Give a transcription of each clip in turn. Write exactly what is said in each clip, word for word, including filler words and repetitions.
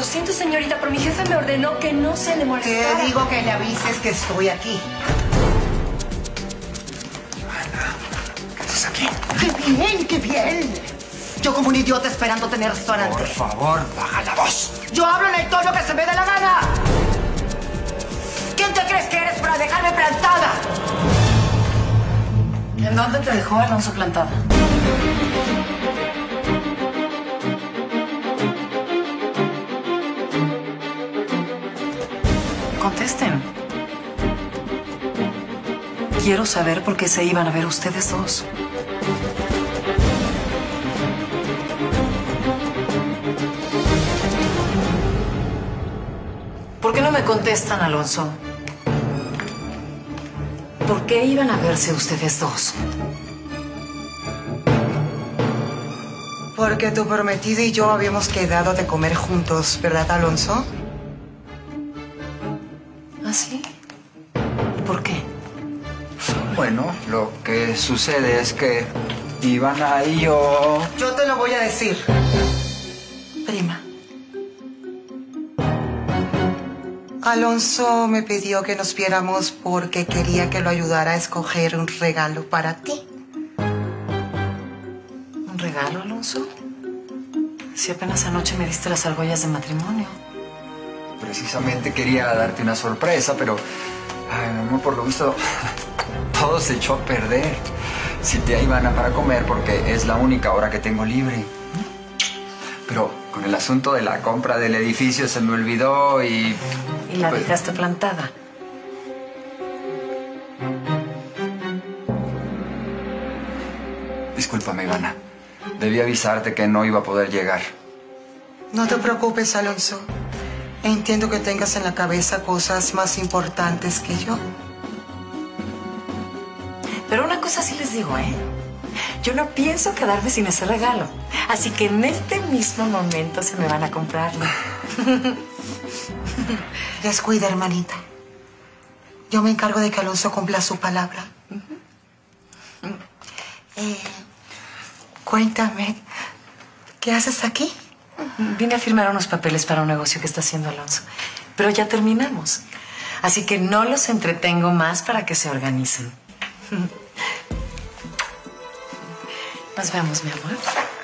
siento, señorita, pero mi jefe me ordenó que no se le molestara. Te digo que le avises que estoy aquí. Ana, ¿qué haces aquí? ¡Qué bien, qué bien! Yo como un idiota esperando tener restaurante. Por favor, baja la voz. Yo hablo en el tono que se me dé la gana. ¿Quién te crees que eres para dejarme plantada? ¿En dónde te dejó Alonso plantada? Contesten. Quiero saber por qué se iban a ver ustedes dos. ¿Por qué no me contestan, Alonso? ¿Por qué iban a verse ustedes dos? Porque tu prometido y yo habíamos quedado de comer juntos, ¿verdad, Alonso? ¿Ah, sí? ¿Por qué? Bueno, lo que sucede es que Ivana y yo... Yo te lo voy a decir. Prima. Alonso me pidió que nos viéramos porque quería que lo ayudara a escoger un regalo para ti. ¿Un regalo, Alonso? Si apenas anoche me diste las argollas de matrimonio. Precisamente quería darte una sorpresa, pero... Ay, mi amor, por lo visto, todo se echó a perder. Cité a Ivana para comer porque es la única hora que tengo libre. Pero con el asunto de la compra del edificio se me olvidó y... Y la pues... dejaste plantada. Discúlpame, Ivana. Debí avisarte que no iba a poder llegar. No te preocupes, Alonso. Entiendo que tengas en la cabeza cosas más importantes que yo. Pero una cosa sí les digo, ¿eh? Yo no pienso quedarme sin ese regalo. Así que en este mismo momento se me van a comprarlo. Descuida, hermanita. Yo me encargo de que Alonso cumpla su palabra. Uh-huh. eh, cuéntame, ¿qué haces aquí? Vine a firmar unos papeles para un negocio que está haciendo Alonso. Pero ya terminamos. Así que no los entretengo más para que se organicen. Nos vemos, mi amor.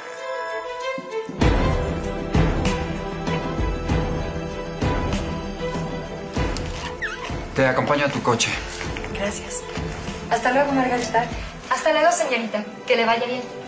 Te acompaño a tu coche. Gracias. Hasta luego, Margarita. Hasta luego, señorita. Que le vaya bien.